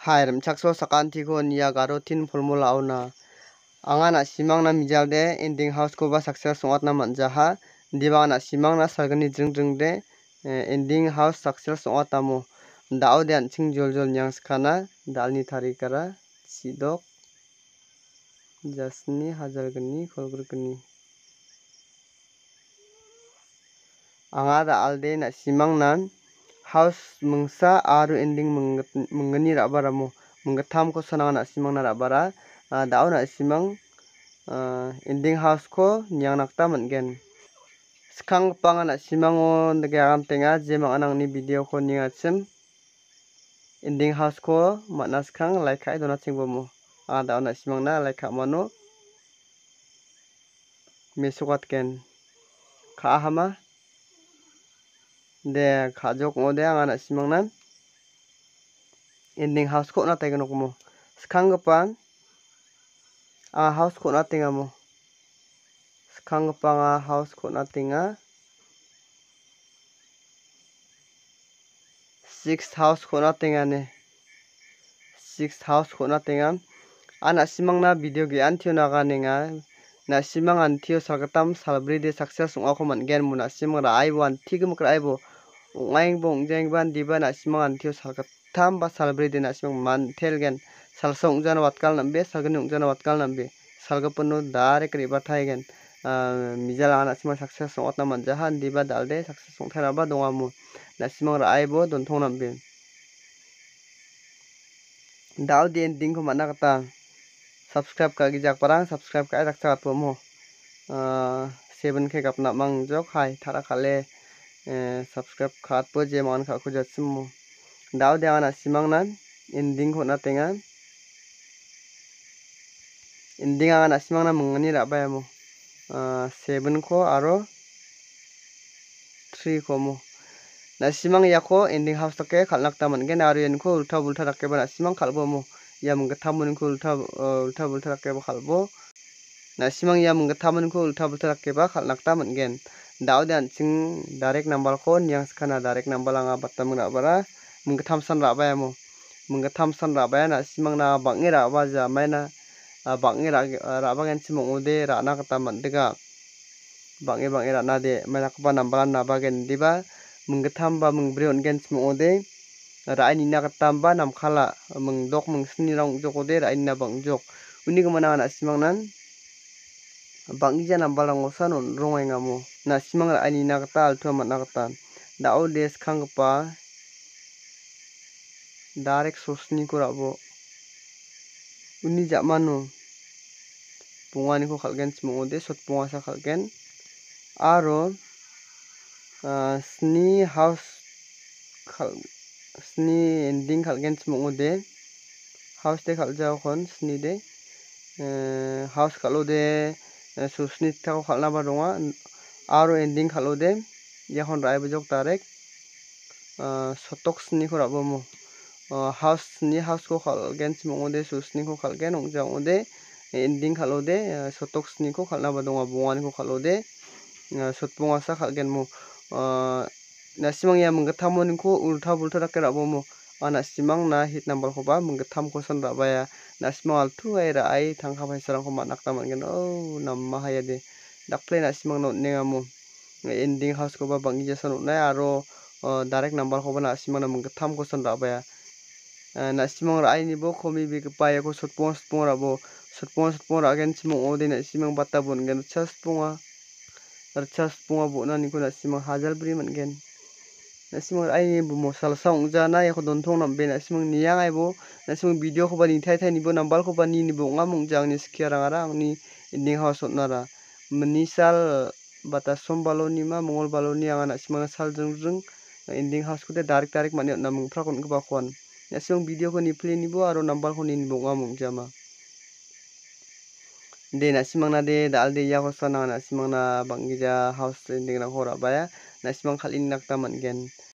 Hai rimchakso sakanti ko nia garo tin formula auna. Anga na simangna mijalde ending house ko ba success songatna manjaha. Diba na simangna sargani jring de ending house success songatamo. Dao de anching jol nyang skana dalni tarikara sidok jasni hajargani kolgrgani. Anga da alde na simangna house mungsa aru ending mungani rabaramo. Menggetam ko sanang na simang na rabara dao na simang ending house ko nyang nakta menggen skang pang na simango negam tenga jemang anang ni video ko ningachim ending house ko matna skang like kai dona chingbomo dao na simang na like mano mesukat ken ka hama de khajok ngode anga na simang na ending house ko na taiganok mo skang gapa house ko na tingamo skang gapa house ko na tinga 6th house ko na tinga ne 6th house ko na tinga ana simang na video ge antio naga nenga na simang antio sagatam salbri de success ong ako manggen mo na simang ra ai wan tigum kra ai bo ngaing bong jeng ban diba na simang antio sagatam ba salbri de na simang man telgen salsa ongjan watkal nambe sagani ongjan watkal nambe salgapono dare kri bathaigen mijal ana simang success ong atna manjahan diba dalde success ong thara ba dongamo na simang ra ai bo dontong nambe dao di ending ko mana kata subscribe ka gijak parang subscribe ka jak cakat pomo 7k kapna mang jok hai thara kale subscribe khat po je man kha ko jatsim dao de ana simang na ending ko na tenga ending ana simang na mungani ra ba mo 7 ko aro 3 ko mo na simang yako ending house take khalnak ta manggen aro yen ko ulta bulta rakke ba simang khalbo mo ya munggethamun ko ulta bulta rakke ba khalbo na simang ya munggethamun ko ulta bulta rakke ba khalnak ta manggen dao de anching direct number ko nyang skana direct number anga batam ra bara munggetham san ra ba mo munggetham san ra ba na simang na bangi ra ba ja maina bangi ra ba gen simong ode ra na kata mandega bangi ra na de maina ko ba number na ba gen diba munggetham ba mungbre ongen simong ode ra ni na katam ba nam khala mung dok mung sni rong jok ode ra ni na bang jok uni ko mana na simang nan bangi ja number rong osan rongai ngamo na simang ra ni na kata altu matna kata dao des khangpa direct sosni ko rabo uni jamano pungani ko khalgen simong ode sot pungasa khalgen aro sni house sni ending khalgen simong ode house de khalja kon sni de house khalode susni ta khalna ba donga aro ending khalode yakon rai bajok direct sotok sni ko rabo mo house ni house ko khalgen simong ode susni ko khalgen ongjang ode ending khalode sotok sni ko khalna ba donga bongani ko khalode sotponga sa khalgen mo na simang ya munggethamon ko ulta bulta rakke rabo mo ana simang na hit number ko ba munggetham ko san ra ba ya na simang altu ai ra ai thangkha paisarang ko manakta manggen namma haya de dakple na simang no nengamo ending house ko ba bangi jasan nai aro direct number ko ba na simang na munggetham ko san ra ba ya na simang ra ai ni bo khomi bi pa ya ko sotpong ra bo sotpong ra gen simang ode na simang batta bon gen sponga bo na ni ko na simang hajal bri manggen na simang ai ni bo mosal song ja na ya ko dontong nambe na simang niang ai bo na simang video ko ba ni thai ni bo number ko ba ni bo ngamung jang ni skya rang ni ending house nara menisal bata sombalo ni ma mongol balo ni anga na simang sal jeng ending house ko de direct mane na mung pra kon ba kon na simang video ko ni play ni bo aro number ko ni bo ngamung jama de na simang na de dal de ya ko sana na simang na bangi ja house ending rang hora ba ya na simang khalin nakta manggen